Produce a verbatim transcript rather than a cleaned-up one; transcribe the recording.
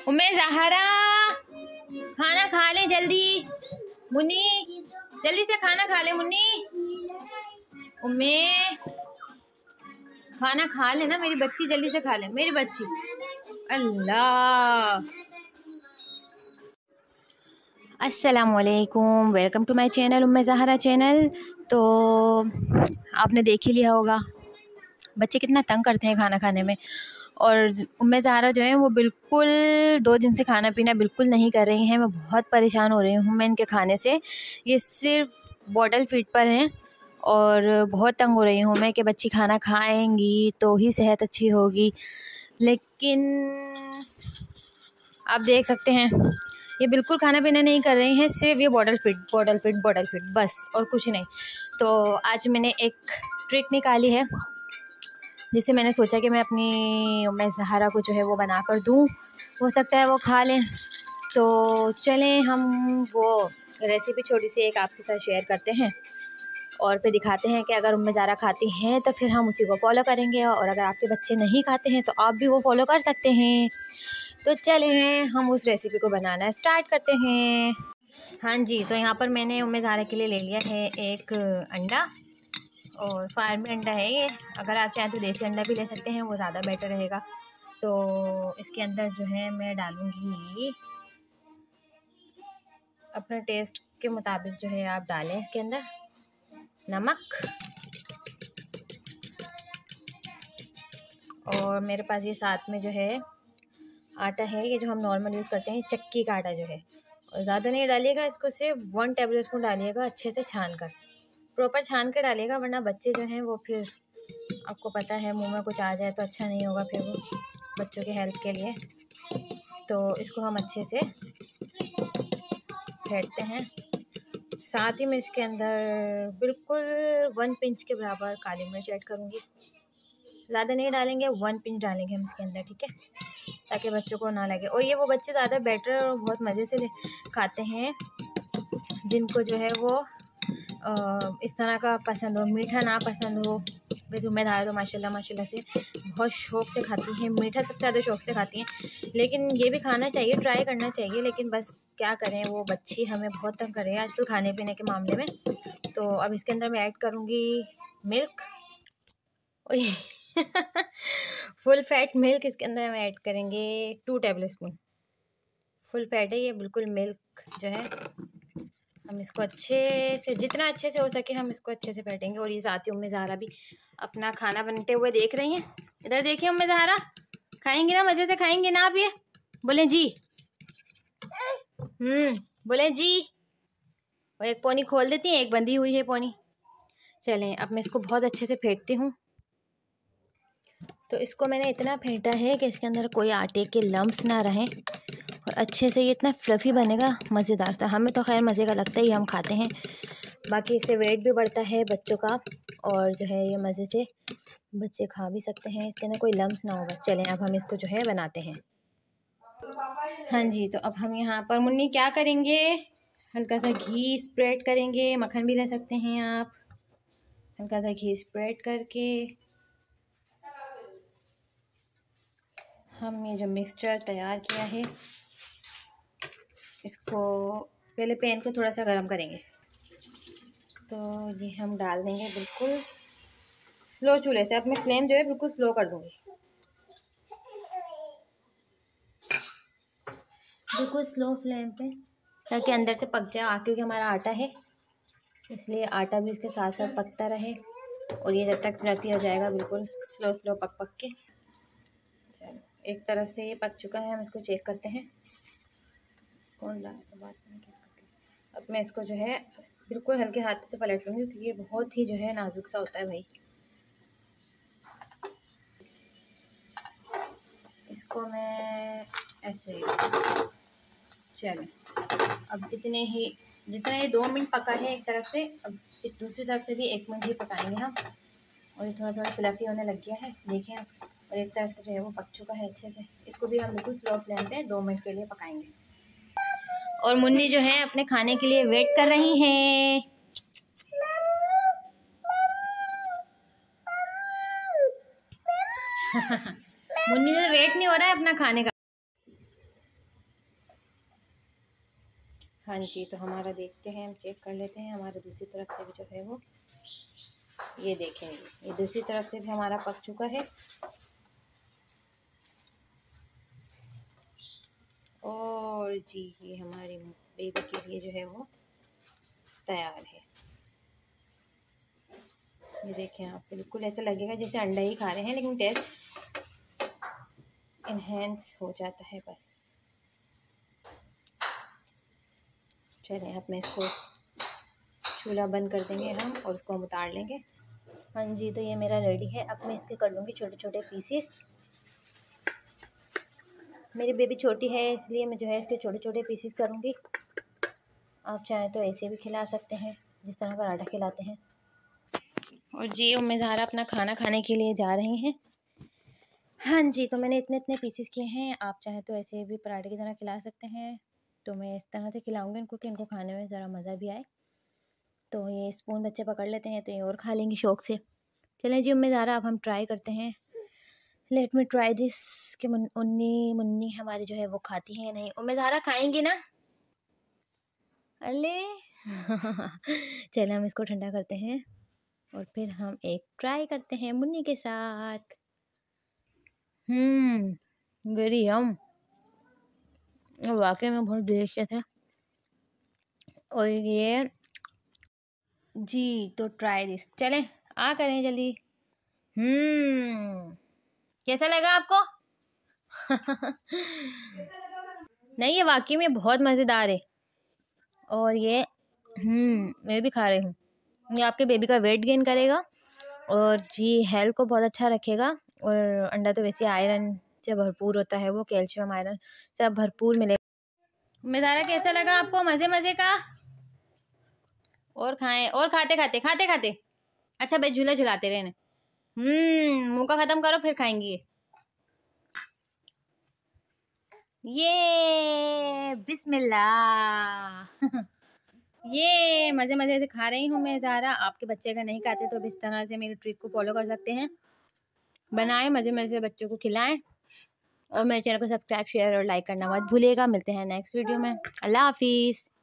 उम्मे ज़हरा खाना खा ले जल्दी। मुन्नी जल्दी से खाना खा ले। मुन्नी उम्मे खाना खा ले ना मेरी बच्ची, जल्दी से खा ले मेरी बच्ची। अल्लाह। अस्सलामुअलैकुम, welcome to my channel Umme Zahra channel. तो आपने देख ही लिया होगा बच्चे कितना तंग करते हैं खाना खाने में। और उम्मे ज़हरा जो है वो बिल्कुल दो दिन से खाना पीना बिल्कुल नहीं कर रही हैं। मैं बहुत परेशान हो रही हूँ मैं इनके खाने से। ये सिर्फ बॉटल फीड पर हैं और बहुत तंग हो रही हूँ मैं कि बच्ची खाना खाएंगी तो ही सेहत अच्छी होगी। लेकिन आप देख सकते हैं ये बिल्कुल खाना पीना नहीं कर रही हैं, सिर्फ ये bottle feed bottle feed bottle feed बस, और कुछ नहीं। तो आज मैंने एक ट्रिक निकाली है जिससे मैंने सोचा कि मैं अपनी उम्मे ज़हरा को जो है वो बना कर दूँ, हो सकता है वो खा लें। तो चलें हम वो रेसिपी छोटी सी एक आपके साथ शेयर करते हैं और फिर दिखाते हैं कि अगर उम्मे ज़हरा खाती हैं तो फिर हम उसी को फॉलो करेंगे, और अगर आपके बच्चे नहीं खाते हैं तो आप भी वो फॉलो कर सकते हैं। तो चलें हम उस रेसिपी को बनाना स्टार्ट करते हैं। हाँ जी, तो यहाँ पर मैंने उम्मे ज़हरा के लिए ले लिया है एक अंडा, और फार्मी अंडा है ये। अगर आप चाहें तो देसी अंडा भी ले सकते हैं, वो ज़्यादा बेटर रहेगा। तो इसके अंदर जो है मैं डालूँगी अपने टेस्ट के मुताबिक, जो है आप डालें इसके अंदर नमक। और मेरे पास ये साथ में जो है आटा है, ये जो हम नॉर्मल यूज़ करते हैं चक्की का आटा जो है। और ज़्यादा नहीं डालिएगा इसको, सिर्फ वन टेबल स्पून डालिएगा, अच्छे से छान कर, प्रॉपर छान कर डालिएगा, वरना बच्चे जो हैं वो फिर आपको पता है मुंह में कुछ आ जाए तो अच्छा नहीं होगा फिर वो बच्चों के हेल्थ के लिए। तो इसको हम अच्छे से फेंटते हैं। साथ ही मैं इसके अंदर बिल्कुल वन पिंच के बराबर काली मिर्च ऐड करूँगी। ज़्यादा नहीं डालेंगे, वन पिंच डालेंगे हम इसके अंदर, ठीक है, ताकि बच्चों को ना लगे। और ये वो बच्चे ज़्यादा बेटर और बहुत मज़े से खाते हैं जिनको जो है वो आ, इस तरह का पसंद हो, मीठा ना पसंद हो। वैसे उम्मे ज़हरा तो माशाल्लाह माशाल्लाह से बहुत शौक़ से खाती हैं, मीठा सबसे ज़्यादा शौक़ से खाती हैं। लेकिन ये भी खाना चाहिए, ट्राई करना चाहिए, लेकिन बस क्या करें, वो बच्ची हमें बहुत तंग कर रही है आजकल खाने पीने के मामले में। तो अब इसके अंदर मैं ऐड करूँगी मिल्क, और ये फुल फैट मिल्क इसके अंदर हम ऐड करेंगे two tablespoon. Full fat है ये बिल्कुल मिल्क जो है। हम इसको अच्छे से, जितना अच्छे से हो सके हम इसको अच्छे से फेंटेंगे। और ये साथ ही उम्मे ज़हरा भी अपना खाना बनते हुए देख रही हैं। इधर देखिए उम्मे ज़हरा, खाएंगी ना, मज़े से खाएंगे ना आप? ये बोले जी, हम्म बोले जी। और एक पोनी खोल देती हैं, एक बंधी हुई है पोनी। चलें अब मैं इसको बहुत अच्छे से फेंटती हूँ। तो इसको मैंने इतना फेंटा है कि इसके अंदर कोई आटे के लम्प्स ना रहें, और अच्छे से ये इतना फ्लफ़ी बनेगा, मज़ेदार था। हमें तो खैर मज़े का लगता ही, हम खाते हैं। बाकी इससे वेट भी बढ़ता है बच्चों का, और जो है ये मज़े से बच्चे खा भी सकते हैं, इसके अंदर कोई लम्प्स ना होगा। चलें अब हम इसको जो है बनाते हैं। हाँ जी, तो अब हम यहाँ पर मुन्नी क्या करेंगे, हल्का सा घी स्प्रेड करेंगे, मक्खन भी ले सकते हैं आप। हल्का सा घी स्प्रेड करके हम ये जो मिक्सचर तैयार किया है इसको पहले पैन को थोड़ा सा गर्म करेंगे। तो ये हम डाल देंगे बिल्कुल स्लो चूल्हे से। अब मैं फ्लेम जो है बिल्कुल स्लो कर दूँगी, बिल्कुल स्लो फ्लेम पे, ताकि अंदर से पक जाए, क्योंकि हमारा आटा है इसलिए आटा भी इसके साथ साथ पकता रहे। और ये जब तक फ्लफी हो जाएगा बिल्कुल स्लो स्लो पक पक के। चलो एक तरफ से ये पक चुका है, हम इसको चेक करते हैं। कौन ला बात नहीं। अब मैं इसको जो है बिल्कुल हल्के हाथ से पलट लूँगी, क्योंकि ये बहुत ही जो है नाजुक सा होता है भाई। इसको मैं ऐसे, चलें अब इतने ही, जितना ये दो मिनट पका है एक तरफ से, अब दूसरी तरफ से भी एक मिनट ही पकाएंगे हम। और ये थोड़ा थोड़ा फ्लफी होने लग गया है, देखें आप। और एक तरफ से जो है वो पक चुका है अच्छे से। इसको भी हम बिल्कुल स्लो फ्लेम पे दो मिनट के लिए पकाएंगे। और मुन्नी जो है अपने खाने के लिए वेट कर रही हैं। मुन्नी से वेट नहीं हो रहा है अपना खाने का। हाँ जी, तो हमारा देखते हैं, हम चेक कर लेते हैं हमारा दूसरी तरफ से भी जो है वो, ये देखें, ये दूसरी तरफ से भी हमारा पक चुका है। और जी ये हमारी बेबी के लिए जो है वो तैयार है। ये देखें आप, बिल्कुल ऐसा लगेगा जैसे अंडा ही खा रहे हैं, लेकिन टेस्ट इन्हेंस हो जाता है बस। चलें अब मैं इसको चूल्हा बंद कर देंगे हम और इसको हम उतार लेंगे। हाँ जी, तो ये मेरा रेडी है। अब मैं इसके कर लूँगी छोटे छोटे पीसेस। मेरी बेबी छोटी है इसलिए मैं जो है इसके छोटे छोटे पीसेस करूँगी। आप चाहें तो ऐसे भी खिला सकते हैं जिस तरह पराठा खिलाते हैं। और जी उम्मे ज़हरा अपना खाना खाने के लिए जा रही हैं। हाँ जी, तो मैंने इतने इतने पीसेस किए हैं। आप चाहें तो ऐसे भी पराठे की तरह खिला सकते हैं। तो मैं इस तरह से खिलाऊँगी इनको कि इनको खाने में ज़रा मज़ा भी आए। तो ये स्पून बच्चे पकड़ लेते हैं तो ये और खा लेंगी शौक़ से। चलें जी उम्मे ज़हरा, अब हम ट्राई करते हैं। लेट मी ट्राई दिस कि उन्नी मुन्नी हमारी जो है वो खाती है या नहीं। उम्मे ज़हरा खाएंगी ना? अले चलें हम इसको ठंडा करते हैं और फिर हम एक ट्राई करते हैं मुन्नी के साथ। हम्म वेरी यम, वाकई में बहुत डिलीशियस है। और ये जी तो ट्राई दिस, चलें आ करें जल्दी। हम्म कैसा लगा आपको? नहीं, ये वाकई में बहुत मज़ेदार है। और ये हम्म मैं भी खा रही हूँ। ये आपके बेबी का वेट गेन करेगा और जी हेल्थ को बहुत अच्छा रखेगा। और अंडा तो वैसे आयरन से भरपूर होता है, वो कैल्शियम आयरन सब भरपूर मिलेगा। मज़ारा कैसा लगा आपको? मज़े मज़े का? और खाएं, और खाते खाते खाते खाते अच्छा भाई झूला झुलाते रहना। हम्म मुंह का ख़त्म करो फिर खाएंगी। ये बिस्मिल्लाह ये मज़े मज़े से खा रही हूँ मैं ज़ारा। आपके बच्चे अगर नहीं खाते तो इस तरह से मेरी ट्रिक को फॉलो कर सकते हैं। बनाएं, मज़े मज़े से बच्चों को खिलाएं और मेरे चैनल को सब्सक्राइब शेयर और लाइक करना मत भूलिएगा। मिलते हैं नेक्स्ट वीडियो में। अल्लाह हाफिज़।